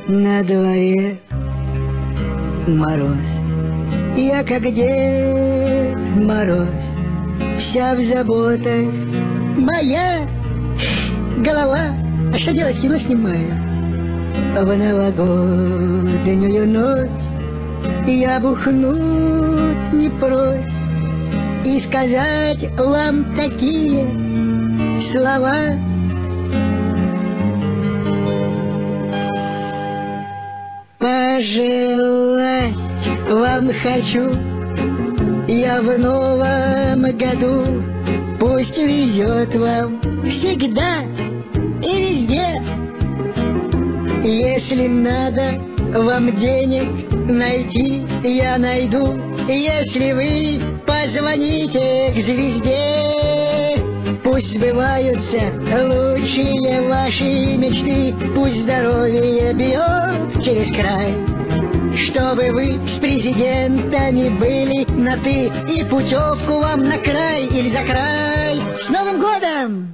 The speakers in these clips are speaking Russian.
На дворе мороз, я как Дед Мороз, вся в заботах моя голова. А что делать, кино снимаю? В новогоднюю ночь я бухнуть не прочь и сказать вам такие слова. Пожелать вам хочу я в новом году, пусть везет вам всегда и везде. Если надо вам денег найти, я найду, если вы позвоните к звезде. Пусть сбываются лучшие ваши мечты, пусть здоровье бьет через край, чтобы вы с президентами были на «ты», и путевку вам на край или за край. С Новым годом!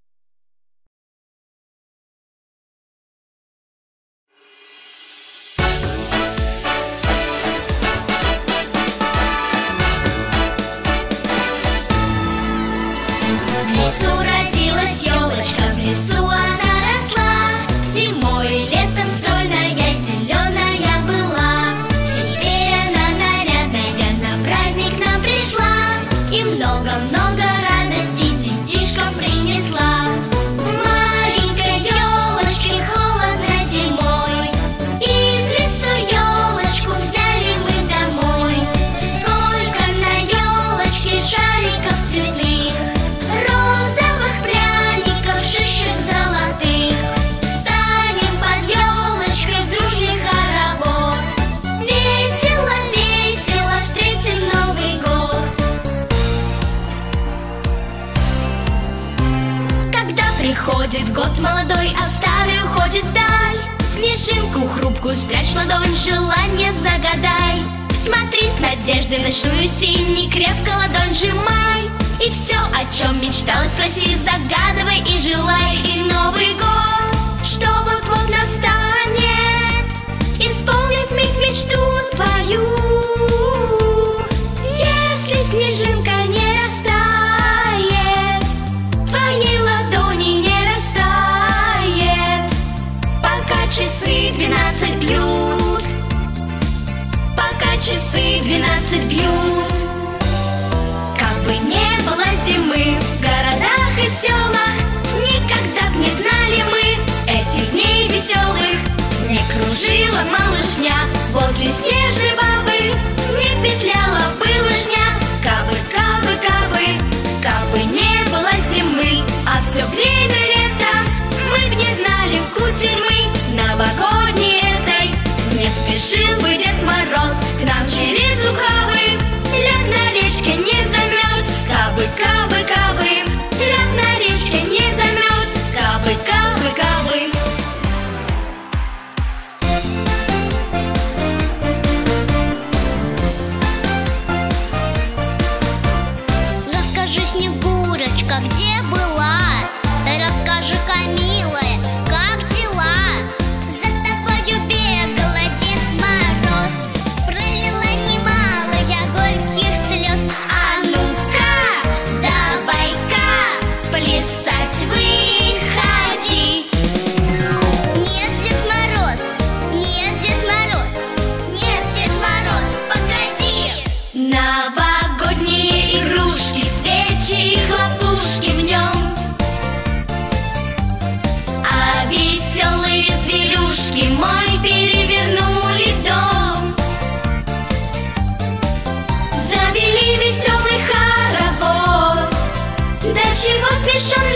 В лесу родилась елочка, в лесу она росла, зимой и летом стройная, зеленая была. Теперь она нарядная, на праздник нам пришла, и много-много радостей детишкам принесла. Маленькой елочке холодно зимой, из лесу елочку взяли мы домой. Сколько на елочке шариков цветных, розовых пряников, шишек золотых. Встанем под елочкой в дружный хоровод, весело, весело встретим Новый год. Когда приходит год молодой, а старый уходит вдаль, снежинку хрупкую спрячь в ладонь, желание загадай. Смотри с надеждой в ночную синь, не крепко ладонь сжимай, и все, о чем мечталось, спроси, загадывай и желай. И Новый год, что вот-вот настанет, исполнит миг мечту твою. Если снежинка не растает, твоей ладони не растает, пока часы 12 бьют, пока часы 12 бьют. Как бы не было зимы в городах и селах, никогда б не знали мы этих дней веселых. Не кружила малышня возле снежной бабы, не петляла бы лыжня, кабы, кабы, кабы. Как бы не было зимы, а все время лето, мы б не знали кутерьмы новогодней этой. Не спешил бы Дед Мороз к нам через Ухабы, лед на речке не замерз, кабы, кабы, кабы. Лед на речке не замерз, кабы, кабы, кабы. Расскажи, Снегурочка, где была? Расскажи-ка, милая, как дела? За тобою бегала Дед Мороз, пролила немало я горьких слез. А ну-ка, давай-ка плясать выходи. Нет, Дед Мороз, нет, Дед Мороз, нет, Дед Мороз, погоди. Новогодние игрушки, свечи и хлопушки в нем, а веселые зверюшки мой перевернули дом. Завели веселый хоровод, до чего смешон